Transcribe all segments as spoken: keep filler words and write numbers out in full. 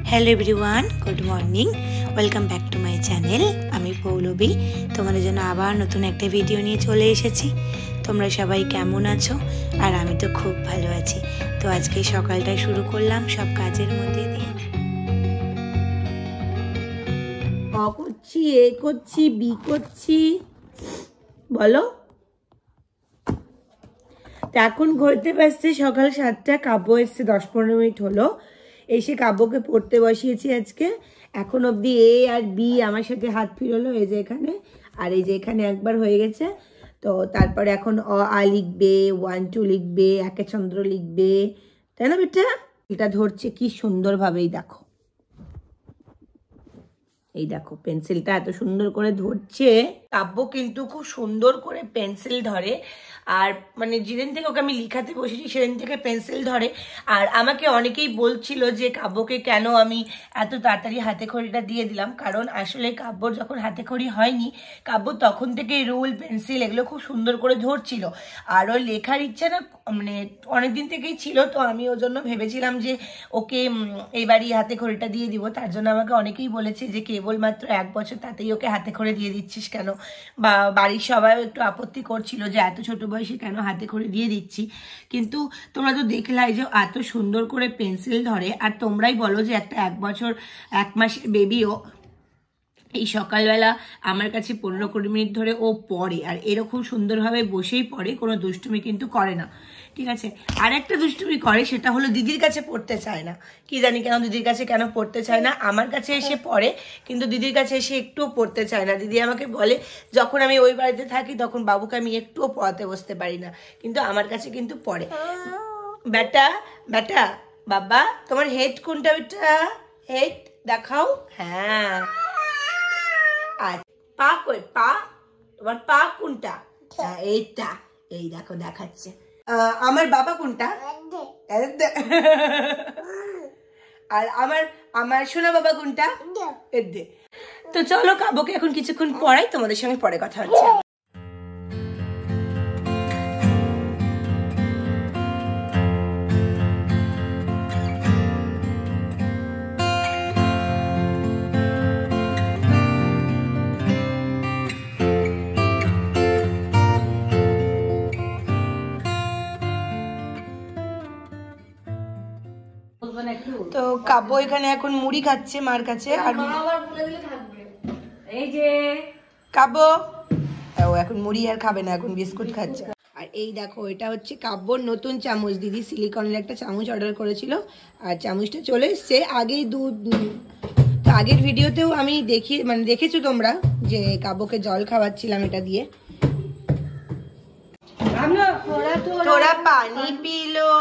Hello everyone, good morning, welcome back to my channel. আমি পৌলবী, তোমাদের জন্য আবার নতুন একটা ভিডিও নিয়ে চলে এসেছি। তোমরা সবাই কেমন আছো? আর আমি তো খুব ভালো আছি। তো আজকে সকালটাই শুরু করলাম সব কাজের মধ্যে দিয়ে। অ করছি, এ করছি, বি করছি, বলো। এখন ঘুরতে পারছে সকাল সাতটা, কাব্য এসছে দশ পনেরো মিনিট হলো। এসে কাব্যকে পড়তে বসিয়েছি আজকে। এখন অবধি এ আর বি আমার সাথে হাত ফিরলো, এই যে এখানে, আর এই যে এখানে একবার হয়ে গেছে। তো তারপরে এখন অ আ লিখবে, ওয়ান টু লিখবে, একে চন্দ্র লিখবে, তাই না বেটা? এটা ধরছে কি সুন্দরভাবেই, দেখো এই দেখো পেন্সিলটা এত সুন্দর করে ধরছে। কাব্য কিন্তু খুব সুন্দর করে পেন্সিল ধরে, আর মানে যেদিন থেকে ওকে আমি লিখাতে বসেছি সেদিন থেকে পেন্সিল ধরে। আর আমাকে অনেকেই বলছিল যে কাব্যকে কেন আমি এত তাড়াতাড়ি হাতে খড়িটা দিয়ে দিলাম, কারণ আসলে কাব্যর যখন হাতে খড়ি হয়নি, কাব্য তখন থেকে রুল পেন্সিল এগুলো খুব সুন্দর করে ধরছিল। আর ওর লেখার ইচ্ছা না মানে অনেকদিন থেকেই ছিল। তো আমি ওর জন্য ভেবেছিলাম যে ওকে এইবারই হাতে খড়িটা দিয়ে দিব। তার জন্য আমাকে অনেকেই বলেছে যে কেবলমাত্র এক বছর তাতেই ওকে হাতে খড়ি দিয়ে দিচ্ছিস কেন, বা বাড়ির সবাই একটু আপত্তি করছিল যে এত ছোট বয়সে কেন হাতে খড়ি দিয়ে দিচ্ছি। কিন্তু তোমরা তো দেখলাই যে এত সুন্দর করে পেন্সিল ধরে। আর তোমরাই বলো যে একটা এক বছর এক মাসের বেবিও এই সকালবেলা আমার কাছে পনেরো কুড়ি মিনিট ধরে ও পড়ে, আর এরকম সুন্দরভাবে বসেই পড়ে, কোনো দুষ্টুমি কিন্তু করে না, ঠিক আছে? আর একটা দুষ্টুমি করে, সেটা হলো দিদির কাছে পড়তে চায় না। কি জানি কেন দিদির কাছে কেন পড়তে চায় না। আমার কাছে এসে পড়ে, কিন্তু দিদির কাছে এসে একটুও পড়তে চায় না। দিদি আমাকে বলে যখন আমি ওই বাড়িতে থাকি তখন বাবুকে আমি একটুও পড়াতে বসতে পারি না, কিন্তু আমার কাছে কিন্তু পড়ে। বেটা বেটা বাবা, তোমার হেড কোনটা বেটা? হেড দেখাও। হ্যাঁ, পা কই? পা তোমার পা কোনটা? এইটা, এই দেখো দেখাচ্ছে। আমার বাবা কোনটা? আর আমার আমার সোনা বাবা কোনটা? তো চলো কাব্যকে এখন কিছুক্ষণ পড়াই, তোমাদের সঙ্গে পরে কথা হচ্ছে। তো কাব্য এখানে এখন মুড়ি খাচ্ছে মার কাছে। আর এই যে কাব্য ও এখন মুড়ি আর খাবে না, এখন বিস্কুট খাচ্ছে। আর এই দেখো, এটা হচ্ছে কাব্যর নতুন চামচ। দিদি সিলিকনের একটা চামচ অর্ডার করেছিল, আর চামচটা চলে এসছে। আগেই দু আগের ভিডিওতেও আমি দেখি মানে দেখেছো তোমরা যে কাব্যকে জল খাওয়াচ্ছিলাম এটা দিয়ে। তোরা পানি পিলো।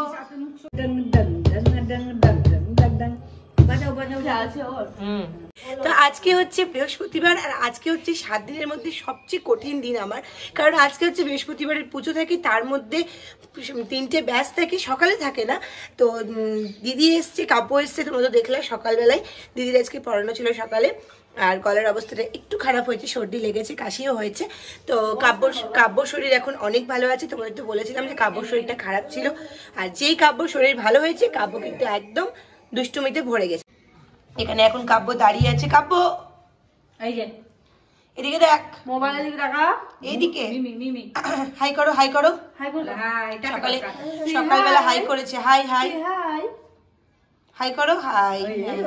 তো আজকে হচ্ছে বৃহস্পতিবার, আর আজকে হচ্ছে সাত দিনের মধ্যে সবচেয়ে কঠিন দিন আমার, কারণ আজকে হচ্ছে বৃহস্পতিবারের পুজো থাকে, তার মধ্যে তিনটে ব্যাচ থাকে, সকালে থাকে না। তো দিদি এসছে, কাব্য এসছে, তোমরা তো দেখলে সকালবেলায় দিদির আজকে পড়ানো ছিল সকালে। আর গলার অবস্থাটা একটু খারাপ হয়েছে, সর্দি লেগেছে, কাশিও হয়েছে। তো কাব্য কাব্য শরীর এখন অনেক ভালো আছে। তোমাদের তো বলেছিলাম যে কাব্য শরীরটা খারাপ ছিল, আর যেই কাব্য শরীর ভালো হয়েছে কাব্য কিন্তু একদম দুষ্টুমিতে ভরে গেছে। এখানে এখন কাব্য দাঁড়িয়ে আছে। কাব্য এই যে এদিকে দেখ, মোবাইলের দিকে দেখা, এইদিকে হাই করো, হাই করো, হাই করো। সকালে সকালবেলা হাই করেছে, হাই হাই হাই হাই করো, হাই।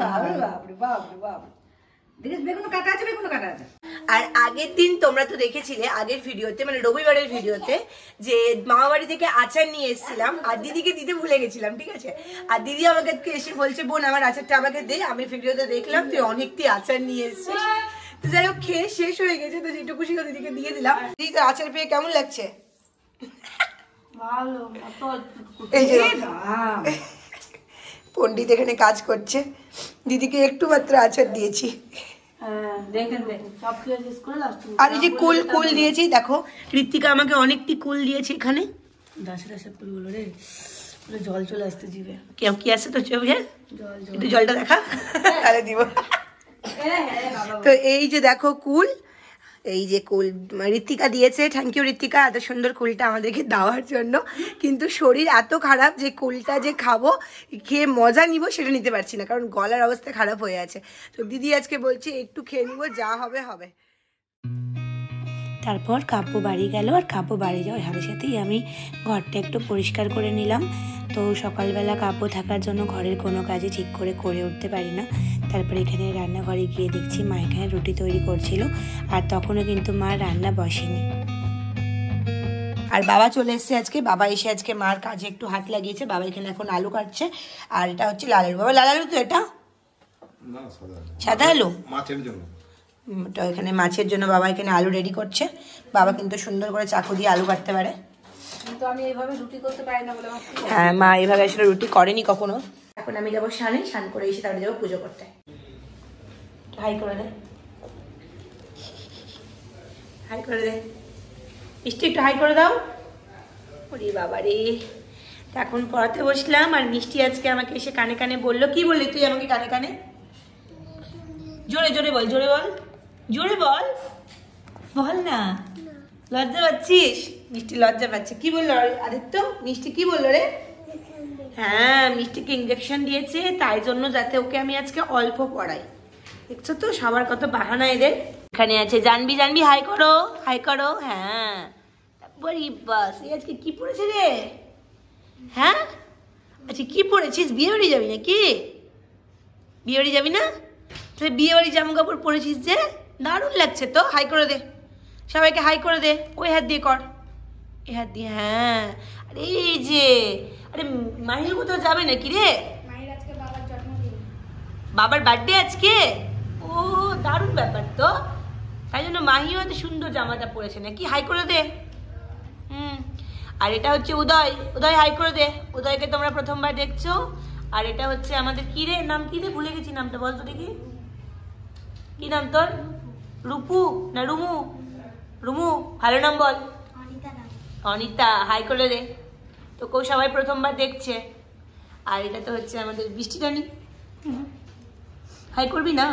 আর আগের দিন তোমরা তো দেখেছিলে আগের ভিডিওতে, মানে রবিবারের ভিডিওতে, যে মামা বাড়ি থেকে আচার নিয়ে এসেছিলাম আর দিদিকে দিতে ভুলে গেছিলাম, ঠিক আছে? আর দিদি আমাকে এসে বলছে, বোন আমার আচারটা আমাকে দে। আমি ভিডিওতে দেখলাম তুই অনেকটি আচার নিয়ে এসেছিস। তো যাই হোক, খেয়ে শেষ হয়ে গেছে, তো যেটুকু ছিল দিদিকে দিয়ে দিলাম। দিদি তো আচার পেয়ে কেমন লাগছে? এই যে পণ্ডিত এখানে কাজ করছে, দিদিকে একটু মাত্র আচার দিয়েছি। আর এই যে কুল কুল দিয়েছি, দেখো ঋত্বিকা আমাকে অনেকটি কুল দিয়েছে। এখানে দাসে দাসে কুলগুলো রে, জল চলে আসতে জিভে। কেউ কি আছে তো চোখে? একটু জলটা দেখা, তাহলে দিব। তো এই যে দেখো কুল, এই যে কুল ঋত্বিকা দিয়েছে, থ্যাংক ইউ ঋত্বিকা এত সুন্দর কুলটা আমাদেরকে দেওয়ার জন্য। কিন্তু শরীর এত খারাপ যে কুলটা যে খাবো খেয়ে মজা নিব সেটা নিতে পারছি না, কারণ গলার অবস্থা খারাপ হয়ে আছে। তো দিদি আজকে বলছে একটু খেয়ে নিবো, যা হবে হবে। তারপর কাব্য বাড়ি গেল, আর কাব্য বাড়ি যাওয়ার সাথে সাথেই আমি ঘরটা একটু পরিষ্কার করে নিলাম। তো সকালবেলা কাব্য থাকার জন্য ঘরের কোনো কাজই ঠিক করে করে উঠতে পারি না। তারপরে এখানে রান্নাঘরে গিয়ে দেখছি মা এখানে রুটি তৈরি করছিল, আর তখনও কিন্তু মা রান্না বসেনি। আর বাবা চলে এসছে আজকে, বাবা এসে আজকে মার কাজে একটু হাত লাগিয়েছে। বাবা এখানে এখন আলু কাটছে, আর এটা হচ্ছে লাল আলু। বাবা লাল আলু তো এটা সাদা আলু মাছের জন্য, তো এখানে মাছের জন্য বাবা এখানে আলু রেডি করছে। বাবা কিন্তু সুন্দর করে চাকু দিয়ে আলু কাটতে পারে, কিন্তু আমি এইভাবে রুটি করতে পারি না বলে। হ্যাঁ মা এইভাবে আসলে রুটি করেনি কখনো। এখন আমি যাবো স্নানে, স্নান করে এসে তারপরে যাবো পুজো করতে। হাই করে দে, হাই করে দে মিষ্টি, একটু হাই করে দাও। ওরে বাবা রে, এখন পড়াতে বসলাম, আর মিষ্টি আজকে আমাকে এসে কানে কানে বললো। কি বললি তুই আমাকে কানে কানে? জোরে জোরে বল, জোরে বল, জোরে বল, বল না। লজ্জা পাচ্ছিস? মিষ্টি লজ্জা পাচ্ছে। কি বললো আদিত্য? মিষ্টি কি বললো রে? হ্যাঁ মিষ্টিকে ইঞ্জেকশন দিয়েছে, তাই জন্য যাতে ওকে আমি আজকে অল্প পড়াই। দেখছো তো সবার কত বাহানা এদের। এখানে আছে জানবি, জানবি হাই করো, হাই করো। হ্যাঁ তারপরে বাস এই আজকে কি পড়েছে রে? হ্যাঁ আচ্ছা কি পড়েছিস? বিয়ে বাড়ি যাবি নাকি? বিয়ে বাড়ি যাবি না? তাহলে বিয়ে বাড়ি জামা কাপড় পরেছিস যে, দারুণ লাগছে তো। হাই করে দে সবাইকে, হাই করে দে। ওই হাত দিয়ে কর, এই হাত দিয়ে। হ্যাঁ আরে এই যে, আরে মাহির কোথাও যাবে নাকি রে? বাবার বার্থডে আজকে? ও দারুণ ব্যাপার তো, তাই জন্য মাহিও এত সুন্দর জামাটা পরেছে নাকি? হাই করে দে। হুম আর এটা হচ্ছে উদয়, উদয় হাই করে দে। উদয়কে তোমরা প্রথমবার দেখছো। আর এটা হচ্ছে আমাদের কি রে, নাম কি রে? ভুলে গেছি নামটা, বল তো দেখি। কি নাম তোর? রূপু না রুমু? রুমু, ভালো নাম বল। অনিতা, হাই করে দে। তো কেউ সবাই প্রথমবার দেখছে। আর এটা তো হচ্ছে আমাদের বৃষ্টি রানী, হাই করবি না?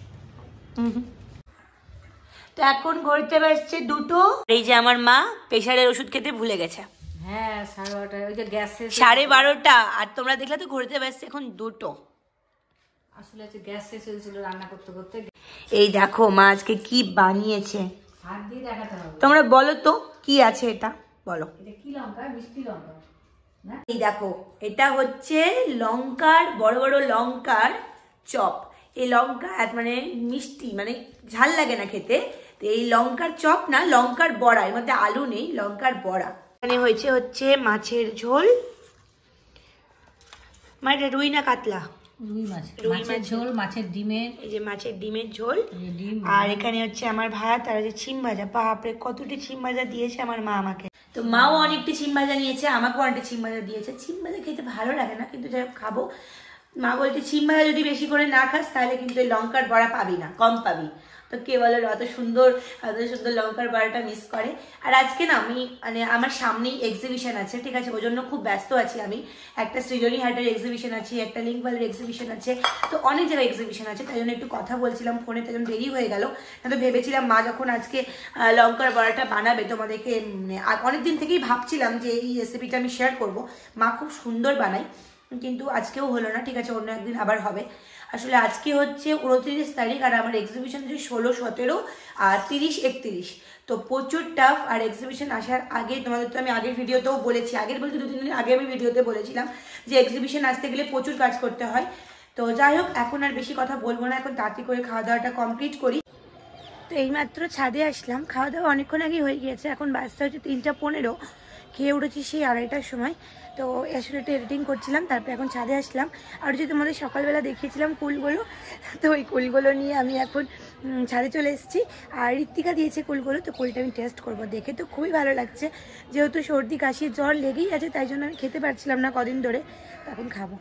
তো এখন ঘড়িতে বাজছে দুটো। এই যে আমার মা প্রেশারের ওষুধ খেতে ভুলে গেছে। হ্যাঁ সাড়ে বারোটা, ওই যে গ্যাস শেষ। সাড়ে বারোটা, আর তোমরা দেখলে তো ঘড়িতে বাজছে এখন দুটো। আসলে হচ্ছে গ্যাস শেষ হয়েছিল রান্না করতে করতে। এই দেখো মা আজকে কি বানিয়েছে, হাত দিয়ে দেখাতে হবে। তোমরা বলো তো কি আছে এটা, বলো। এটা কি লঙ্কা? মিষ্টি লঙ্কা না? এই দেখো এটা হচ্ছে লঙ্কার, বড় বড় লঙ্কার চপ। এই লঙ্কা মানে মিষ্টি, মানে ঝাল লাগে না খেতে। তো এই লঙ্কার চপ না, লঙ্কার বড়া, এর মধ্যে আলু নেই, লঙ্কার বড়া। এখানে হয়েছে হচ্ছে মাছের ঝোল। মানে রুই না কাতলা? রুই মাছ, রুই মাছের মাছ। ঝোল, মাছের ডিমের, এই যে মাছের ডিমের ঝোল। এই ডিম। আর এখানে হচ্ছে আমার ভাত, আর যে ছিম ভাজা। বাপরে কতটি ছিম ভাজা দিয়েছে আমার মা আমাকে। তো মাও অনেকটি ছিম ভাজা নিয়েছে, আমাকেও অনেকটি ছিম ভাজা দিয়েছে। ছিম ভাজা খেতে ভালো লাগে না, কিন্তু যাই হোক খাবো। মা বলছে ছিম ভাজা যদি বেশি করে না খাস তাহলে কিন্তু এই লঙ্কার বড়া পাবি না, কম পাবি। তো কে বলে অত সুন্দর এত সুন্দর লঙ্কার বড়াটা মিস করে। আর আজকে না আমি মানে আমার সামনেই এক্সিবিশন আছে, ঠিক আছে, ওই জন্য খুব ব্যস্ত আছি আমি। একটা সৃজনী হাটের এক্সিবিশন আছে, একটা লিঙ্কওয়ালের এক্সিবিশন আছে, তো অনেক জায়গায় এক্সিবিশন আছে। তাই জন্য একটু কথা বলছিলাম ফোনে, তাই জন্য দেরি হয়ে গেল। তো ভেবেছিলাম মা যখন আজকে লঙ্কার বড়াটা বানাবে তোমাদেরকে, অনেকদিন থেকেই ভাবছিলাম যে এই রেসিপিটা আমি শেয়ার করব। মা খুব সুন্দর বানায়, কিন্তু আজকেও হলো না, ঠিক আছে, অন্য একদিন আবার হবে। আসলে আজকে হচ্ছে উনত্রিশ তারিখ, আর আমার এক্সিবিশন হচ্ছে ষোলো সতেরো আর তিরিশ একত্রিশ। তো প্রচুর টাফ। আর এক্সিবিশন আসার আগে তোমাদের তো আমি আগের ভিডিওতেও বলেছি, আগের বলতে দু তিন দিন আগে আমি ভিডিওতে বলেছিলাম যে এক্সিবিশন আসতে গেলে প্রচুর কাজ করতে হয়। তো যাই হোক এখন আর বেশি কথা বলবো না, এখন তাড়াতাড়ি করে খাওয়া দাওয়াটা কমপ্লিট করি। তো এইমাত্র ছাদে আসলাম, খাওয়া দাওয়া অনেকক্ষণ আগে হয়ে গিয়েছে, এখন বাজতে হচ্ছে তিনটা পনেরো। খেয়ে উঠেছি সেই আড়াইটার সময়। তো আসলে একটু এডিটিং করছিলাম, তারপরে এখন ছাদে আসলাম। আর যে তোমাদের সকালবেলা দেখিয়েছিলাম কুলগুলো, তো ওই কুলগুলো নিয়ে আমি এখন ছাদে চলে এসেছি। আর ঋত্বিকা দিয়েছে কুলগুলো, তো কুলটা আমি টেস্ট করব। দেখে তো খুবই ভালো লাগছে, যেহেতু সর্দি কাশি জ্বর লেগেই আছে, তাই জন্য আমি খেতে পারছিলাম না কদিন ধরে, তখন খাবো।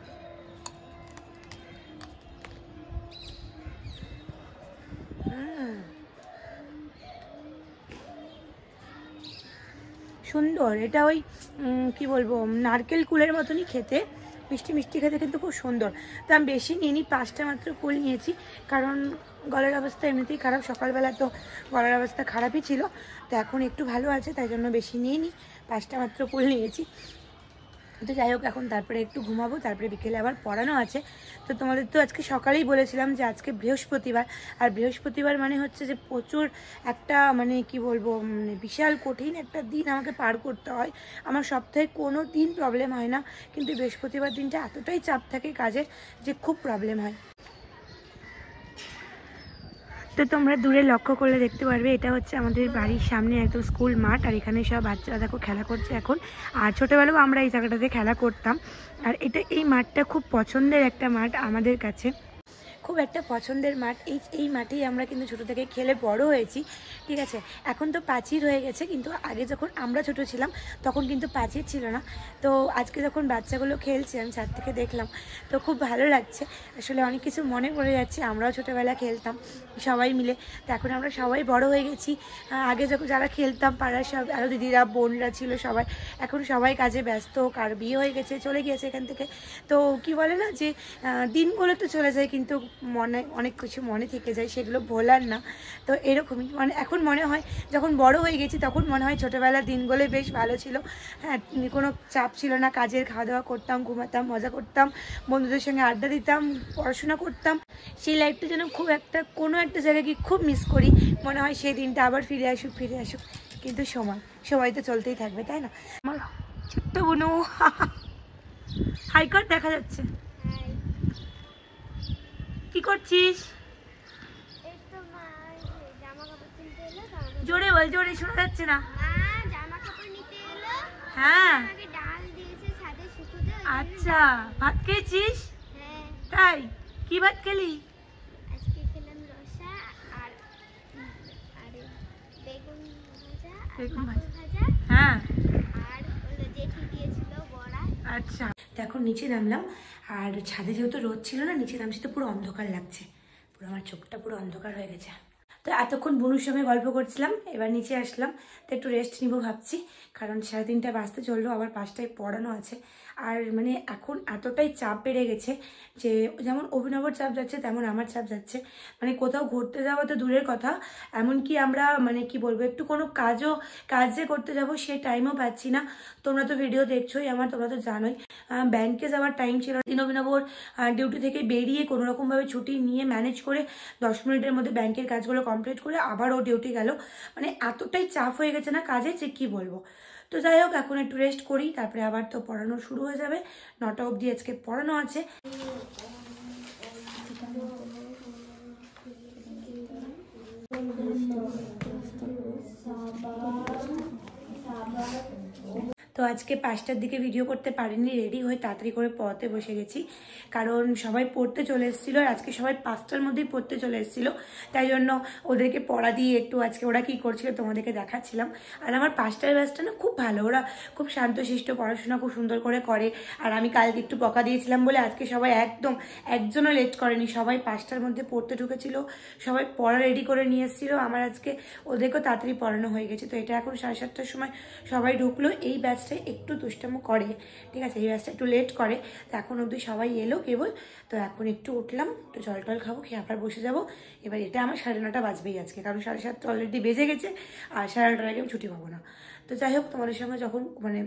সুন্দর, এটা ওই কি বলবো নারকেল কুলের মতনই খেতে, মিষ্টি মিষ্টি খেতে কিন্তু খুব সুন্দর। তো আমি বেশি নিইনি, পাঁচটা মাত্র কুল নিয়েছি, কারণ গলার অবস্থা এমনিতেই খারাপ, সকালবেলা তো গলার অবস্থা খারাপই ছিল, তো এখন একটু ভালো আছে, তাই জন্য বেশি নিইনি, পাঁচটা মাত্র কুল নিয়েছি। তো যাই হোক, এখন তারপরে একটু ঘুমাবো, তারপরে বিকেলে আবার পড়ানো আছে। তো তোমাদের তো আজকে সকালেই বলেছিলাম যে আজকে বৃহস্পতিবার, আর বৃহস্পতিবার মানে হচ্ছে যে প্রচুর একটা মানে কি বলবো, মানে বিশাল কঠিন একটা দিন আমাকে পার করতে হয়। আমার সপ্তাহে কোনো দিন প্রবলেম হয় না, কিন্তু বৃহস্পতিবার দিনটা এতটাই চাপ থাকে কাজের যে খুব প্রবলেম হয়। তো তোমরা দূরে লক্ষ্য করলে দেখতে পারবে, এটা হচ্ছে আমাদের বাড়ির সামনে একদম স্কুল মাঠ, আর এখানে সব বাচ্চারা দেখো খেলা করছে এখন। আর ছোটোবেলাও আমরা এই জায়গাটাতে খেলা করতাম, আর এটা এই মাঠটা খুব পছন্দের একটা মাঠ আমাদের কাছে, খুব একটা পছন্দের মাঠ। এই এই মাঠেই আমরা কিন্তু ছোটো থেকে খেলে বড় হয়েছি, ঠিক আছে। এখন তো প্রাচীর হয়ে গেছে, কিন্তু আগে যখন আমরা ছোট ছিলাম তখন কিন্তু প্রাচীর ছিল না। তো আজকে যখন বাচ্চাগুলো খেলছে আমি ছাদ থেকে দেখলাম, তো খুব ভালো লাগছে। আসলে অনেক কিছু মনে পড়ে যাচ্ছে, আমরাও ছোটোবেলা খেলতাম সবাই মিলে, তো এখন আমরা সবাই বড় হয়ে গেছি। আগে যখন যারা খেলতাম পাড়ার সব আরও দিদিরা বোনরা ছিল সবাই, এখন সবাই কাজে ব্যস্ত, কার বিয়ে হয়ে গেছে, চলে গিয়েছে এখান থেকে। তো কি বলে না যে দিনগুলো তো চলে যায়, কিন্তু মনে অনেক কিছু মনে থেকে যায়, সেগুলো ভোলার না। তো এরকমই মানে এখন মনে হয়, যখন বড় হয়ে গেছি তখন মনে হয় ছোটোবেলার দিনগুলো বেশ ভালো ছিল। হ্যাঁ, কোনো চাপ ছিল না কাজের, খাওয়া দাওয়া করতাম, ঘুমাতাম, মজা করতাম, বন্ধুদের সঙ্গে আড্ডা দিতাম, পড়াশোনা করতাম। সেই লাইফটা যেন খুব একটা কোনো একটা জায়গায় গিয়ে খুব মিস করি, মনে হয় সেই দিনটা আবার ফিরে আসুক ফিরে আসুক কিন্তু সময় সময় তো চলতেই থাকবে, তাই না? আমার ছোট্ট বুনু হাইকোর্ট দেখা যাচ্ছে। কি করছিস? জোরে বল, জোরে শোনা যাচ্ছে না। হ্যাঁ, আচ্ছা, ভাত খেয়েছিস? তাই, কি ভাত খেলি? বেগুন ভাজা, হ্যাঁ, আচ্ছা। তো এখন নিচে নামলাম, আর ছাদে যেহেতু রোদ ছিল না, নিচে নামছি তো পুরো অন্ধকার লাগছে, পুরো আমার চোখটা পুরো অন্ধকার হয়ে গেছে। তো এতক্ষণ বনুর সঙ্গে গল্প করছিলাম, এবার নিচে আসলাম, তো একটু রেস্ট নিব ভাবছি, কারণ সাড়ে তিনটা বাজতে চললো, আবার পাঁচটায় পড়ানো আছে। আর মানে এখন এতটাই চাপ বেড়ে গেছে যে যেমন অভিনবর চাপ যাচ্ছে তেমন আমার চাপ যাচ্ছে। মানে কোথাও ঘুরতে যাওয়া তো দূরের কথা, এমনকি আমরা মানে কি বলবো, একটু কোনো কাজও কাজ যে করতে যাবো সে টাইমও পাচ্ছি না। তোমরা তো ভিডিও দেখছোই আমার, তোমরা তো জানোই ব্যাংকে যাওয়ার টাইম ছিল, দিন অভিনবর ডিউটি থেকে বেরিয়ে কোনোরকমভাবে ছুটি নিয়ে ম্যানেজ করে দশ মিনিটের মধ্যে ব্যাংকের কাজগুলো কমপ্লিট করে আবার ও ডিউটি গেল। মানে এতটাই চাপ হয়ে গেছে না কাজে যে কি বলবো। তো যাই হোক, এখন একটু রেস্ট করি, তারপরে আবার তো পড়ানো শুরু হয়ে যাবে, নটা অবধি আজকে পড়ানো আছে। তো আজকে পাঁচটার দিকে ভিডিও করতে পারিনি, রেডি হয়ে তাড়াতাড়ি করে পড়তে বসে গেছি, কারণ সবাই পড়তে চলে এসেছিলো, আর আজকে সবাই পাঁচটার মধ্যেই পড়তে চলে এসেছিলো, তাই জন্য ওদেরকে পড়া দিয়ে একটু আজকে ওরা কী করছিল তোমাদেরকে দেখাচ্ছিলাম। আর আমার পাঁচটার ব্যাচটা না খুব ভালো, ওরা খুব শান্তশিষ্ট পড়াশোনা খুব সুন্দর করে করে। আর আমি কালকে একটু বকা দিয়েছিলাম বলে আজকে সবাই একদম একজনও লেট করেনি, সবাই পাঁচটার মধ্যে পড়তে ঢুকেছিল, সবাই পড়া রেডি করে নিয়ে এসেছিলো। আমার আজকে ওদেরকেও তাড়াতাড়ি পড়ানো হয়ে গেছে। তো এটা এখন সাড়ে সাতটার সময় সবাই ঢুকলো। এই ব্যাচটা একটু দুষ্টামো করে, ঠিক আছে, এই ব্যাচটা একটু লেট করে। তো এখন অবধি সবাই এলো কেবল, তো এখন একটু উঠলাম, একটু জল টল খাবো, খেয়ে আবার বসে যাবো। এবার এটা আমার সাড়ে নটা বাজবেই আজকে, কারণ সাড়ে সাতটা অলরেডি বেজে গেছে, আর সাড়ে নটার আগে আমি ছুটি পাবো না। তো যাই হোক, তোমাদের সঙ্গে যখন মানে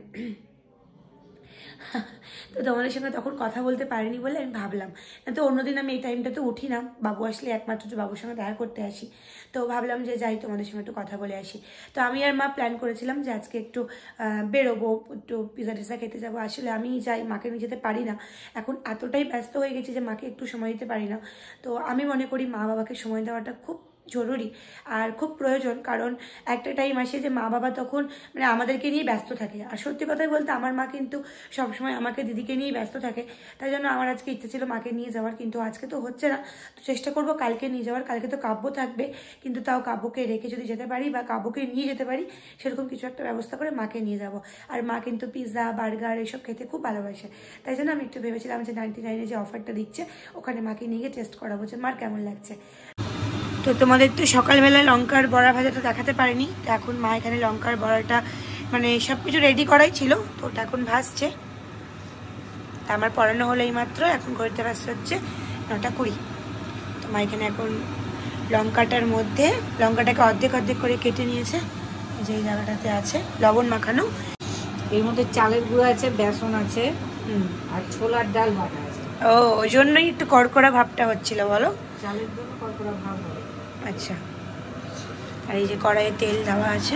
তো তোমাদের সঙ্গে তখন কথা বলতে পারিনি বলে আমি ভাবলাম, না তো অন্যদিন আমি এই টাইমটাতে উঠি না, বাবু আসলে একমাত্র যে বাবুর সঙ্গে দেখা করতে আসি, তো ভাবলাম যে যাই তোমাদের সঙ্গে একটু কথা বলে আসি। তো আমি আর মা প্ল্যান করেছিলাম যে আজকে একটু বেরোবো, একটু পিজা টিজা খেতে যাবো। আসলে আমি যাই, মাকে নিয়ে যেতে পারি না, এখন এতটাই ব্যস্ত হয়ে গেছি যে মাকে একটু সময় দিতে পারি না। তো আমি মনে করি মা বাবাকে সময় দেওয়াটা খুব জরুরি আর খুব প্রয়োজন, কারণ একটা টাইম আসে যে মা বাবা তখন মানে আমাদেরকে নিয়ে ব্যস্ত থাকে। আর সত্যি কথাই বলতে আমার মা কিন্তু সবসময় আমাকে দিদিকে নিয়েই ব্যস্ত থাকে, তাই জন্য আমার আজকে ইচ্ছে ছিল মাকে নিয়ে যাওয়ার, কিন্তু আজকে তো হচ্ছে না। তো চেষ্টা করবো কালকে নিয়ে যাওয়ার, কালকে তো কাব্য থাকবে, কিন্তু তাও কাব্যকে রেখে যদি যেতে পারি বা কাব্যকে নিয়ে যেতে পারি সেরকম কিছু একটা ব্যবস্থা করে মাকে নিয়ে যাব। আর মা কিন্তু পিৎজা বার্গার এসব খেতে খুব ভালোবাসে, তাই জন্য আমি একটু ভেবেছিলাম যে নাইনটি নাইনে যে অফারটা দিচ্ছে ওখানে মাকে নিয়ে গিয়ে টেস্ট করাবো যে মার কেমন লাগছে। তো তোমাদের তো সকালবেলা লঙ্কার বড়া ভাজাটা দেখাতে পারিনি, তো এখন মা এখানে লঙ্কার বড়াটা মানে সব কিছু রেডি করাই ছিল, তো ওটা এখন ভাজছে। আমার পড়ানো হলো এই মাত্র, এখন করতে ব্যস্ত হচ্ছে নটা কুড়ি। তো মা এখানে এখন লঙ্কাটার মধ্যে লঙ্কাটাকে অর্ধেক অর্ধেক করে কেটে নিয়েছে, এই যে এই জায়গাটাতে আছে লবণ মাখানো। এর মধ্যে চালের গুঁড়ো আছে, বেসন আছে, হুম, আর ছোলার ডাল বাটা আছে। ও ওই জন্যই একটু কড়কড়া ভাবটা হচ্ছিল বলো, চালের জন্য কড়কড়া ভাব হয়। আচ্ছা। আর এই যে কড়াইয়ে তেল দেওয়া আছে,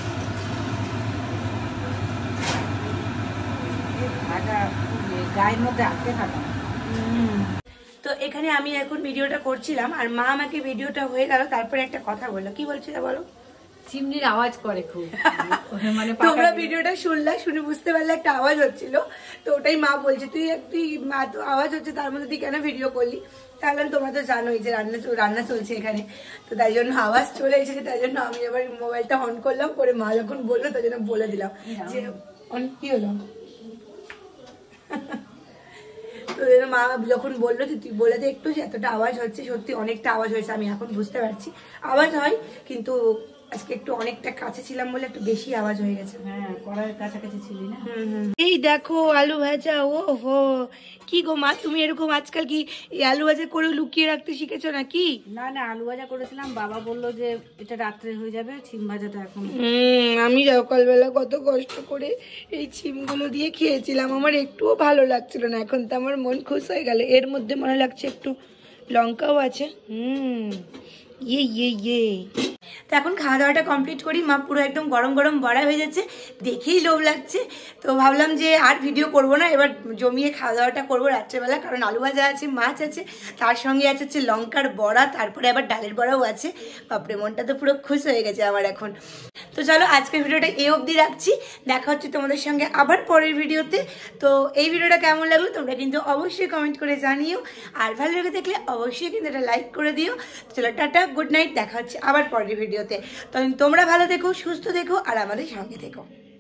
ভাজা গায়ের মধ্যে আটকে থাকা। তো এখানে আমি এখন ভিডিওটা করছিলাম আর মা আমাকে ভিডিওটা হয়ে গেল, তারপরে একটা কথা বললো। কি বলছিল বলো? চিমনির আওয়াজ করে খুব। মানে তোমরা ভিডিওটা শুনলা, শুনে বুঝতে পারলে একটা আওয়াজ হচ্ছিল, তো ওটাই মা বলছে তুই তুই মা তো আওয়াজ হচ্ছে তার মধ্যে তুই কেন ভিডিও করলি? তাহলে তোমরা তো জানোই যে রান্না রান্না চলছে এখানে, তো তাই জন্য আওয়াজ চলে এসেছে, তাই জন্য আমি আবার মোবাইলটা অন করলাম, করে মা যখন বললো তাই জন্য বলে দিলাম যে কি হলো। তো মা যখন বললো যে তুই বলে দে একটু, এতটা আওয়াজ হচ্ছে, সত্যি অনেকটা আওয়াজ হয়েছে, আমি এখন বুঝতে পারছি আওয়াজ হয়, কিন্তু আজকে একটু অনেকটা কাছে ছিলাম বলে একটু বেশি আওয়াজ হয়ে গেছে। হ্যাঁ, কড়াইয়ের কাছাকাছি ছিলি না। এই দেখো আলু ভাজা। ও হো, কি গো মা তুমি এরকম আজকাল কি আলু ভাজা করে লুকিয়ে রাখতে শিখেছো নাকি? না না, আলু ভাজা করেছিলাম, বাবা বললো যে এটা রাত্রে হয়ে যাবে, ছিম ভাজাটা এখন। হম আমি সকালবেলা কত কষ্ট করে এই ছিমগুলো দিয়ে খেয়েছিলাম, আমার একটুও ভালো লাগছিল না, এখন তো আমার মন খুশ হয়ে গেল। এর মধ্যে মনে লাগছে একটু লঙ্কাও আছে। হুম ইয়ে ইয়ে ইয়ে তো এখন খাওয়া দাওয়াটা কমপ্লিট করি। মা পুরো একদম গরম গরম বড়া হয়ে যাচ্ছে, দেখেই লোভ লাগছে। তো ভাবলাম যে আর ভিডিও করব না, এবার জমিয়ে খাওয়া দাওয়াটা করবো রাত্রেবেলা, কারণ আলু ভাজা আছে, মাছ আছে, তার সঙ্গে আছে হচ্ছে লঙ্কার বড়া, তারপরে আবার ডালের বড়াও আছে। বাপরে মনটা তো পুরো খুশ হয়ে গেছে আমার এখন। তো চলো আজকের ভিডিওটা এই অবধি রাখছি, দেখা হচ্ছে তোমাদের সঙ্গে আবার পরের ভিডিওতে। তো এই ভিডিওটা কেমন লাগলো তোমরা কিন্তু অবশ্যই কমেন্ট করে জানিও, আর ভালো লেগে দেখলে অবশ্যই কিন্তু এটা লাইক করে দিও। চলো টাটা, গুড নাইট, দেখা হচ্ছে আবার পরের ভিডিওতে। তো তোমরা ভালো থেকো, সুস্থ থেকো, আর আমাদের সঙ্গে থেকো।